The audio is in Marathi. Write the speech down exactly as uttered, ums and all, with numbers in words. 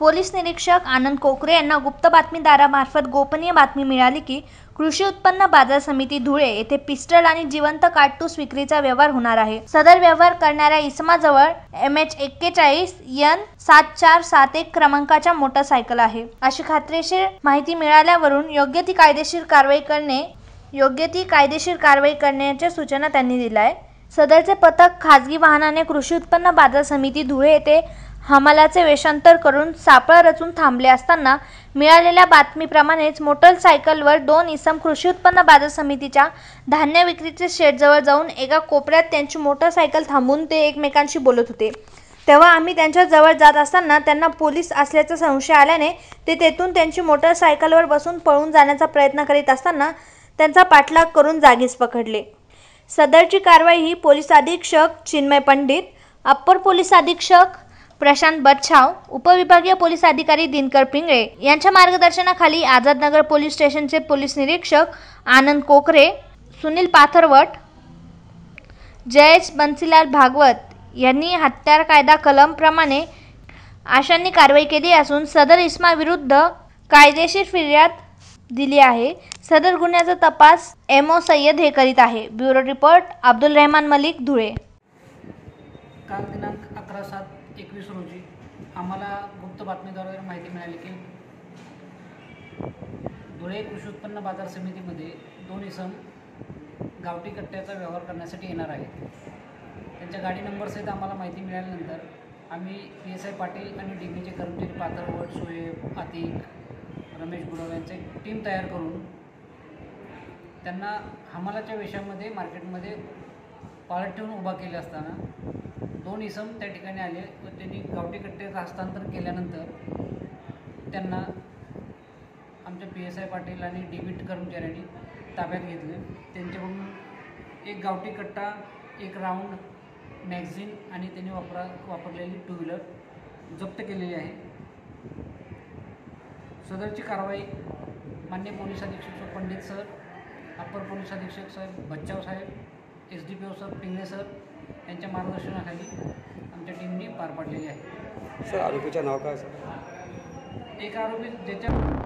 पोलीस निरीक्षक आनंद कोकरे यांना गुप्त बातमीदारामार्फत गोपनीय बातमी मिळाली की कृषी उत्पन्न बाजार समिती धुळे येथे पिस्टल आणि जिवंत काडतूस विक्रीचा व्यवहार होणार आहे। सदर व्यवहार करणाऱ्या इसमाजवळ एम एच एक्केचाळीस एन सात चार सात एक क्रमांकाच्या मोटरसायकल आहे, अशी खात्रीशीर माहिती मिळाल्यावरून योग्य ती कायदेशीर कारवाई करणे योग्य ती कायदेशीर कारवाई करण्याच्या सूचना त्यांनी दिल्या आहे। सदरचे पथक खाजगी वाहनाने कृषी उत्पन्न बाजार समिती धुळे येथे हमालाचे वेषांतर करून सापळा रचून थांबले असताना मिळालेल्या बातमीप्रमाणेच मोटरसायकलवर दोन इसम कृषी उत्पन्न बाजार समितीच्या धान्य विक्रीचे शेडजवळ जाऊन एका कोपऱ्यात त्यांची मोटरसायकल थांबवून ते एकमेकांशी बोलत होते। तेव्हा आम्ही त्यांच्या जवळ जात असताना त्यांना पोलीस असल्याचा संशय आल्याने ते तेथून त्यांची मोटरसायकलवर बसून पळून जाण्याचा प्रयत्न करीत असताना त्यांचा पाठलाग करून जागीच पकडले। सदरची कारवाई ही पोलीस अधीक्षक चिन्मय पंडित, अप्पर पोलीस अधीक्षक प्रशांत बच्छाव, उपविभागीय पोलीस अधिकारी दिनकर पिंगळे यांच्या मार्गदर्शनाखाली आझादनगर पोलीस स्टेशनचे पोलीस निरीक्षक आनंद कोकरे, सुनील पाथरवट, जयेश बंसीलाल भागवत यांनी हत्यार कायदा कलम प्रमाणे आशांनी कारवाई केली असून सदर इसमा विरुद्ध कायदेशीर फिर्याद दिली आहे। सदर गुन्ह्याचा तपास एम ओ सय्यद हे करीत आहे। Bureau report Abdul Rahman Malik, Dhule. काल दिनांक अकरा सात एकवीस रोजी आम्हाला गुप्त बातमीद्वारे माहिती मिळाली की धुळे कृषी उत्पन्न बाजार समितीमध्ये दोन इसम गावठी कट्ट्याचा व्यवहार करण्यासाठी येणार आहेत। त्यांच्या गाडी नंबरसहित आम्हाला माहिती मिळाल्यानंतर आम्ही पी एस आय पाटील आणि डी बीचे कर्मचारी पाथरवट, सोहेब, आतिक, रमेश गुडव यांचे टीम तयार करून त्यांना हमालाच्या वेशामध्ये मार्केटमध्ये पाळत ठेवून उभा केले असताना दोन इसम त्या ठिकाणी आले व त्यांनी गावठी कट्ट्याचं हस्तांतरण केल्यानंतर त्यांना आमच्या पी एस आय पाटील आणि डी बी कर्मचाऱ्यांनी ताब्यात घेतले। त्यांच्याकडून एक गावठी कट्टा, एक राऊंड मॅगझिन आणि त्यांनी वापरा वापरलेली टू व्हीलर जप्त केलेली आहे। सदरची कारवाई माननीय पोलीस अधीक्षक पंडित सर, अप्पर पोलीस अधीक्षक साहेब बच्चाव साहेब, S D P O sir Pingale sir यांच्या मार्गदर्शनाखाली आमच्या टीमने पार पाडलेली आहे। सर आरोपीचं नाव काय सर? एक आरोपी ज्याच्या